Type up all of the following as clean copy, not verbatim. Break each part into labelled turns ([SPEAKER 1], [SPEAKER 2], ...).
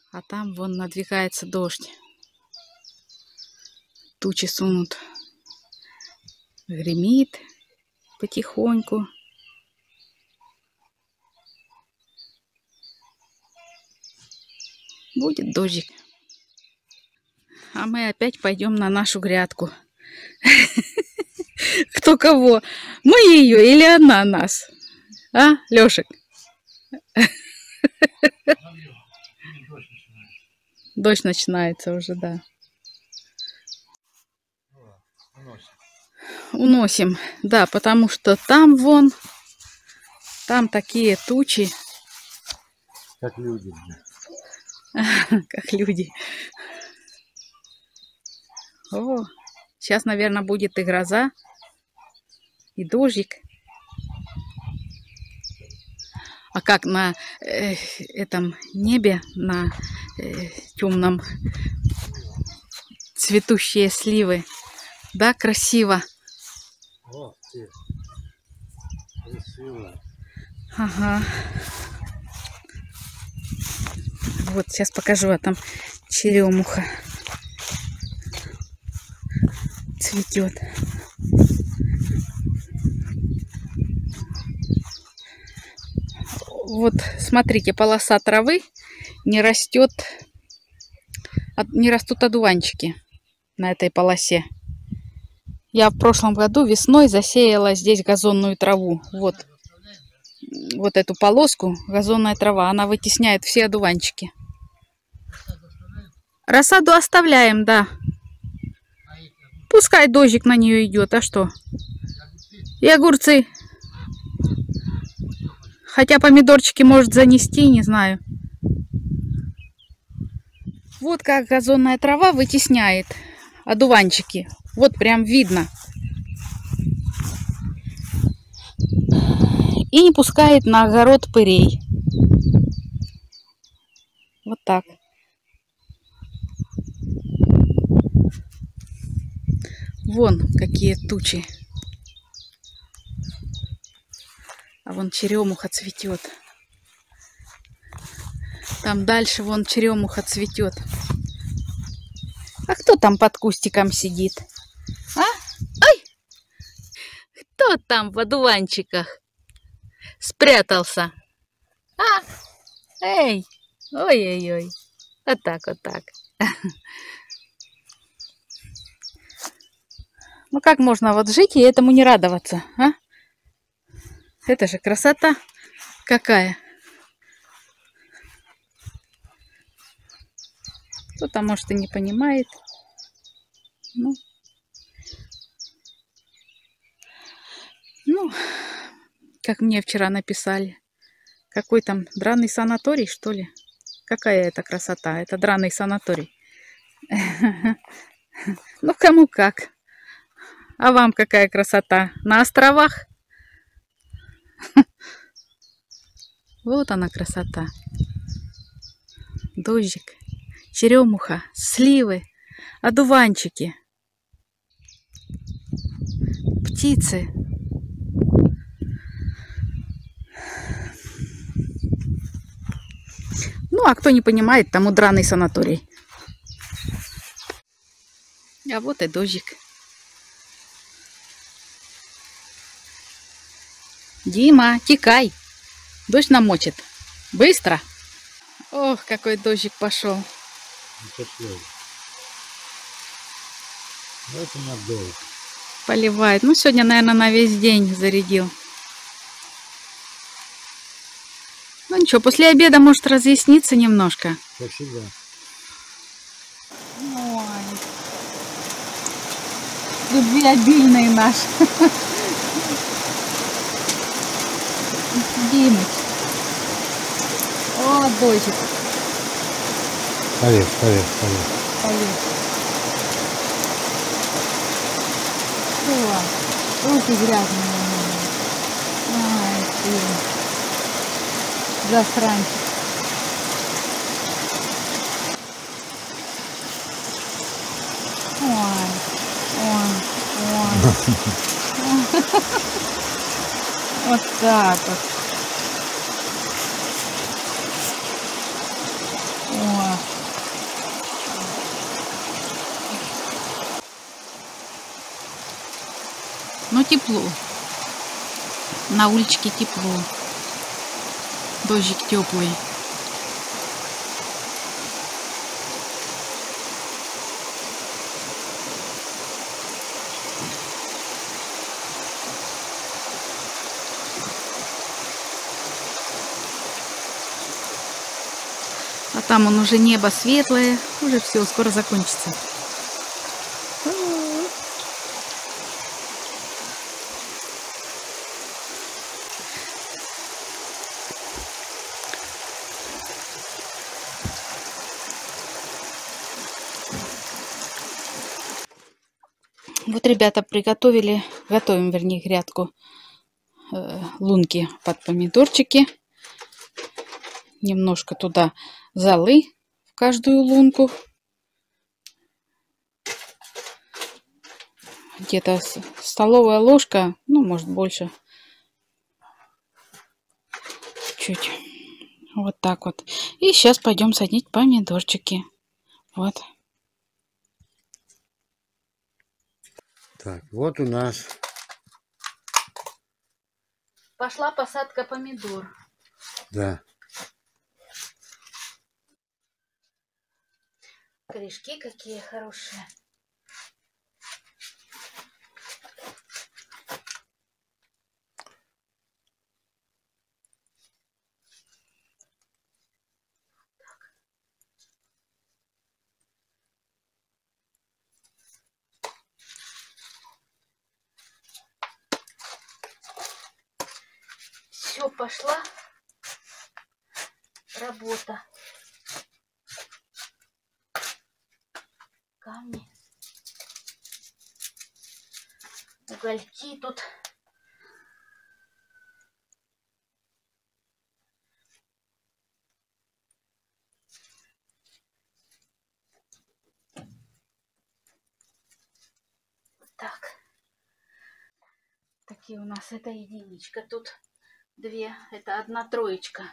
[SPEAKER 1] А там вон надвигается дождь. Тучи сунут. Гремит потихоньку. Будет дождик. А мы опять пойдем на нашу грядку. Кто кого? Мы ее или она нас? А, Лешек? Дождь начинается уже, да. Уносим, да, потому что там вон, там такие тучи.
[SPEAKER 2] Как люди.
[SPEAKER 1] Как люди. О, сейчас, наверное, будет и гроза, и дождик. А как на этом небе, на темном, цветущие сливы. Да, красиво.
[SPEAKER 2] О, красиво.
[SPEAKER 1] Ага. Вот, сейчас покажу, а там черемуха цветет. Вот, смотрите, полоса травы, не растет, не растут одуванчики на этой полосе. Я в прошлом году весной засеяла здесь газонную траву. Вот эту полоску, газонная трава, она вытесняет все одуванчики. Рассаду оставляем, да. Пускай дождик на нее идет, а что? И огурцы. Хотя помидорчики может занести, не знаю. Вот как газонная трава вытесняет одуванчики. Вот прям видно. И не пускает на огород пырей. Вот так. Вон какие тучи. А вон черемуха цветет. Там дальше вон черемуха цветет. А кто там под кустиком сидит? А? Ой! Кто там в одуванчиках спрятался? А? Эй! Ой-ой-ой. Вот так, вот так. Ну как можно вот жить и этому не радоваться, а? Это же красота какая. Кто-то, может, и не понимает. Ну, как мне вчера написали. Какой там драный санаторий, что ли? Какая это красота? Это драный санаторий. Ну, кому как. А вам какая красота? На островах? Вот она красота. Дождик, черемуха, сливы, одуванчики, птицы. Ну, а кто не понимает, тому драный санаторий. А вот и дождик. Дима, текай. Дождь намочит. Быстро. Ох, какой дождик пошел.
[SPEAKER 2] Это надолго.
[SPEAKER 1] Поливает. Ну, сегодня, наверное, на весь день зарядил. Ну, ничего, после обеда может разъясниться немножко.
[SPEAKER 2] Как всегда.
[SPEAKER 1] Ой. Любвеобильный наш. Димыч. О, дождик.
[SPEAKER 2] Полез.
[SPEAKER 1] Полез. О, руки грязные. Ай, ты. Засранчик. Ой. Вот так вот. О. тепло. На уличке тепло. Дождик теплый. А там он уже небо светлое. Уже все, скоро закончится. Вот ребята готовим, вернее, грядку лунки под помидорчики. Немножко туда золы в каждую лунку. Где-то столовая ложка, ну, может, больше. Чуть. Вот так вот. И сейчас пойдем садить помидорчики. Вот.
[SPEAKER 2] Так, вот у нас
[SPEAKER 1] Пошла посадка помидор.
[SPEAKER 2] да.
[SPEAKER 1] Корешки какие хорошие. Все, пошла работа. Камни. Угольки тут. Так. Такие у нас, это единичка. Тут две, это одна троечка.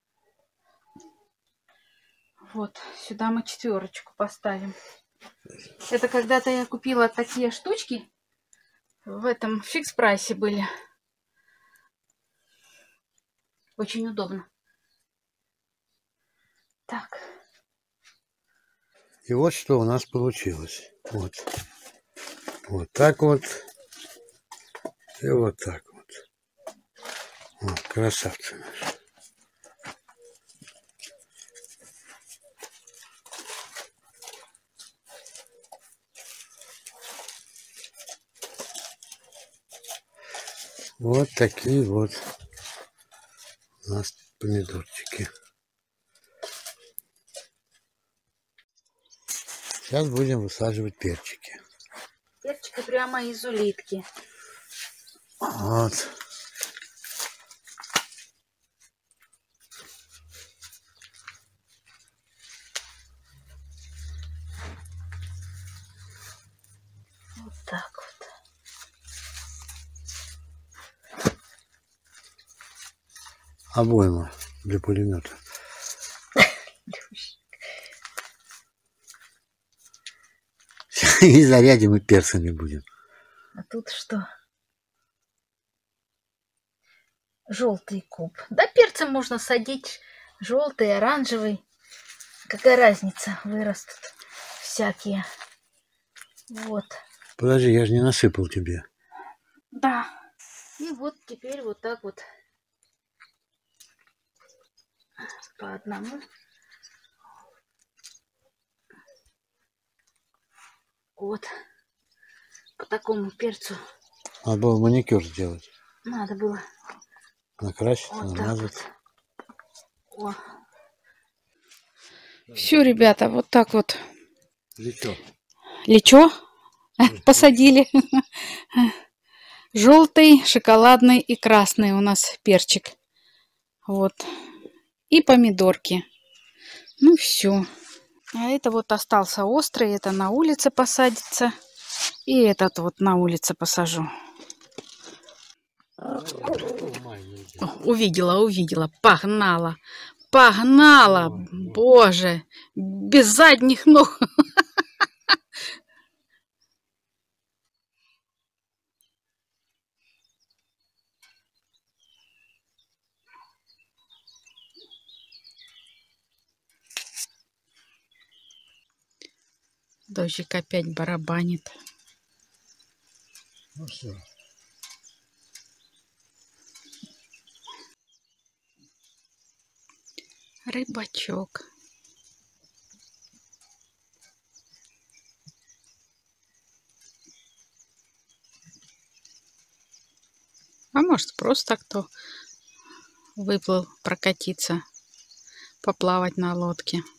[SPEAKER 1] Вот, сюда мы четверочку поставим. Это когда-то я купила такие штучки. В этом фикс-прайсе были. Очень удобно. Так.
[SPEAKER 2] И вот что у нас получилось. Вот. Вот так вот. И вот так вот. Вот, красавцы наши. Вот такие вот у нас помидорчики. Сейчас будем высаживать перчики.
[SPEAKER 1] Перчики прямо из улитки.
[SPEAKER 2] Вот.
[SPEAKER 1] Вот так вот.
[SPEAKER 2] Обойма для пулемета. И зарядим и перцами будем.
[SPEAKER 1] А тут что? Желтый куб. Да, перцем можно садить. Желтый, оранжевый. Какая разница? Вырастут всякие. Вот.
[SPEAKER 2] Подожди, я же не насыпал тебе.
[SPEAKER 1] Да. И вот теперь вот так вот. По одному. Вот. По такому перцу.
[SPEAKER 2] Надо было маникюр сделать.
[SPEAKER 1] Надо было.
[SPEAKER 2] Накрасить,
[SPEAKER 1] Вот
[SPEAKER 2] намазать.
[SPEAKER 1] так вот. Все, ребята, вот так вот.
[SPEAKER 2] Лечо.
[SPEAKER 1] Лечо посадили. Желтый, шоколадный и красный у нас перчик. Вот. И помидорки. Ну все. А это вот остался острый. Это на улице посадится. И этот вот на улице посажу. Увидела. Погнала. Боже. Без задних ног. Дождик опять барабанит.
[SPEAKER 2] Ну все.
[SPEAKER 1] Рыбачок. А может, просто кто выплыл прокатиться, поплавать на лодке.